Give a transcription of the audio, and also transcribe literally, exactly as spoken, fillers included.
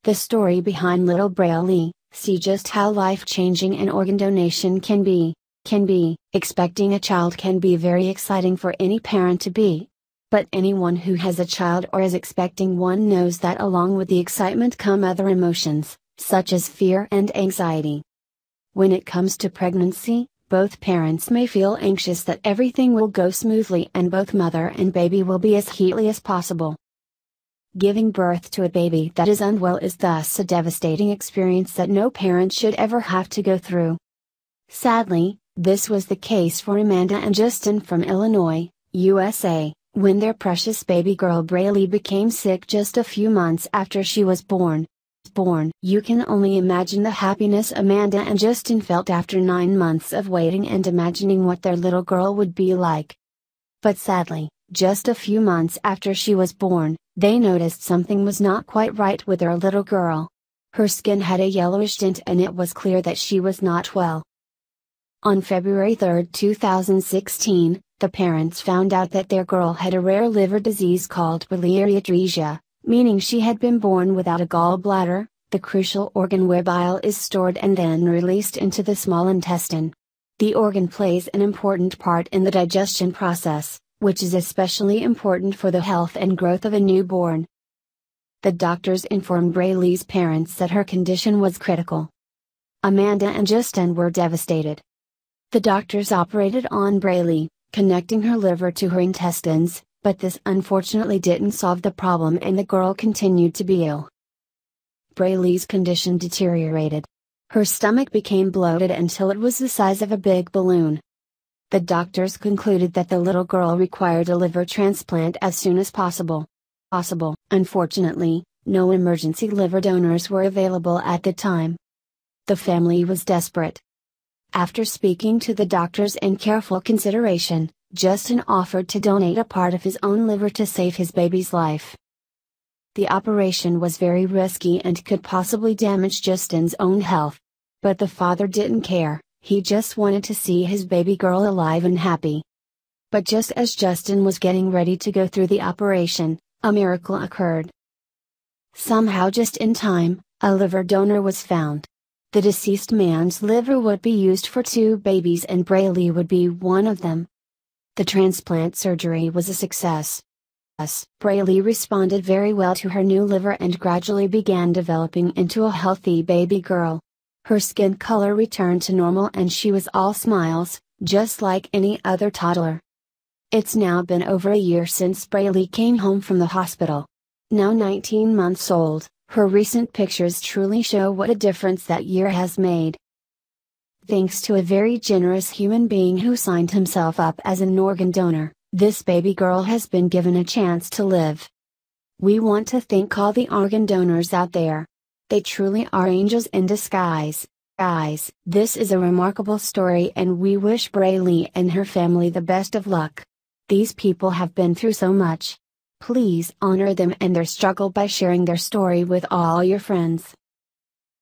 The story behind little Braylee. See just how life-changing an organ donation can be. Can be. Expecting a child can be very exciting for any parent to be. But anyone who has a child or is expecting one knows that along with the excitement come other emotions, such as fear and anxiety. When it comes to pregnancy, both parents may feel anxious that everything will go smoothly and both mother and baby will be as healthy as possible. Giving birth to a baby that is unwell is thus a devastating experience that no parent should ever have to go through. Sadly, this was the case for Amanda and Justin from Illinois, U S A, when their precious baby girl Braylee became sick just a few months after she was born. Born. You can only imagine the happiness Amanda and Justin felt after nine months of waiting and imagining what their little girl would be like. But sadly, just a few months after she was born, they noticed something was not quite right with their little girl. Her skin had a yellowish tint and it was clear that she was not well. On February third two thousand sixteen, the parents found out that their girl had a rare liver disease called biliary atresia, meaning she had been born without a gallbladder, the crucial organ where bile is stored and then released into the small intestine. The organ plays an important part in the digestion process, which is especially important for the health and growth of a newborn. The doctors informed Braylee's parents that her condition was critical. Amanda and Justin were devastated. The doctors operated on Braylee, connecting her liver to her intestines, but this unfortunately didn't solve the problem and the girl continued to be ill. Braylee's condition deteriorated. Her stomach became bloated until it was the size of a big balloon. The doctors concluded that the little girl required a liver transplant as soon as possible. Possible. Unfortunately, no emergency liver donors were available at the time. The family was desperate. After speaking to the doctors and careful consideration, Justin offered to donate a part of his own liver to save his baby's life. The operation was very risky and could possibly damage Justin's own health. But the father didn't care, he just wanted to see his baby girl alive and happy. But just as Justin was getting ready to go through the operation, a miracle occurred. Somehow just in time, a liver donor was found. The deceased man's liver would be used for two babies and Braylee would be one of them. The transplant surgery was a success. Braylee responded very well to her new liver and gradually began developing into a healthy baby girl. Her skin color returned to normal and she was all smiles, just like any other toddler. It's now been over a year since Braylee came home from the hospital. Now nineteen months old, her recent pictures truly show what a difference that year has made. Thanks to a very generous human being who signed himself up as an organ donor, this baby girl has been given a chance to live. We want to thank all the organ donors out there. They truly are angels in disguise. Guys, this is a remarkable story and we wish Braylee and her family the best of luck. These people have been through so much. Please honor them and their struggle by sharing their story with all your friends.